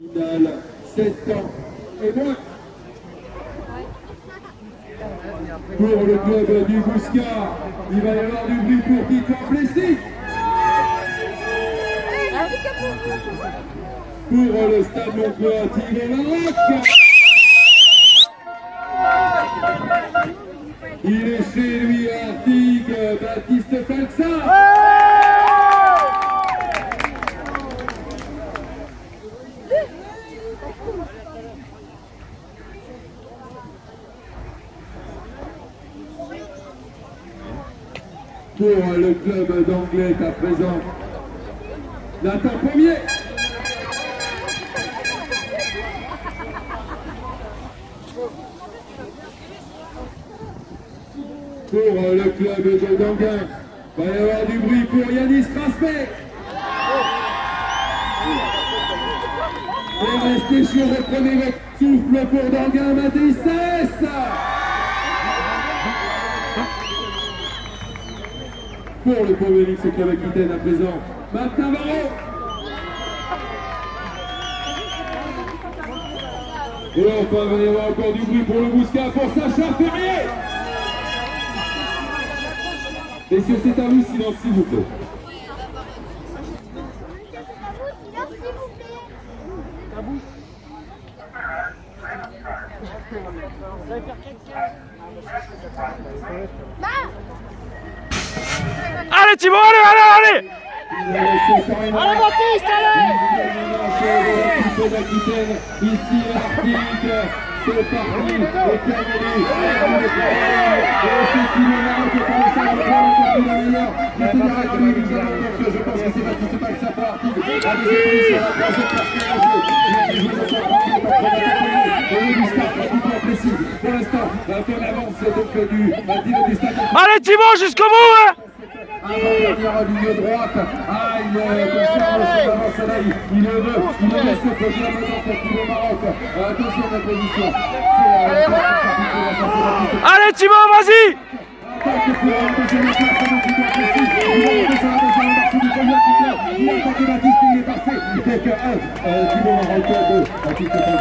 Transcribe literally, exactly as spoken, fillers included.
sept ans et moins. Pour le club du Bouscat, il va y avoir du bruit pour Tito Plessis. Pour le stade Montclois, Thierry Maroc. Il est chez lui à Artigues, Baptiste Falxa. Pour le club d'Anglet à présent, Nathan Pommier. Pour le club de Danguin, il va y avoir du bruit pour Yanis Raspé. Et restez sur, reprenez votre souffle pour Danguin, Mathis Saès. Pour le Pauvre X Club Aquitaine à présent, Marc Navarro. Et enfin, il va y avoir encore du bruit pour le Bouscat, pour Sacha Ferrier. Messieurs, c'est à vous, silence s'il vous plaît. Allez Thibaut, allez, allez, allez! Allez Baptiste, allez! Ici à Artigues, c'est parti, et terminé. Et c'est qui le Maroc qui commence à reprendre un peu la meilleure. Je sais pas comment il nous a donc je pense que c'est Baptiste Falxa pour Artigues. Allez, c'est police, on va passer parce qu'il a joué. Il a joué dans son parti, il va prendre la tête. Et le Bouscat, pratiquement précis. Pour l'instant, on avance donc du Dino du stade. Allez Thibaut, jusqu'au bout, hein! Avant-dernière ligne droite, ah il conserve son avant-soleil, il le veut, il le laisse se produire maintenant pour tout le Maroc, deuxième position. Allez Thibaut, vas-y! Attaque pour un deuxième place, c'est donc Thibaut Plessis, il va monter sur la deuxième marche du premier Aquitaine, il a tenté Baptiste, il est passé, il n'est que un, Thibaut Maroc, deux, Baptiste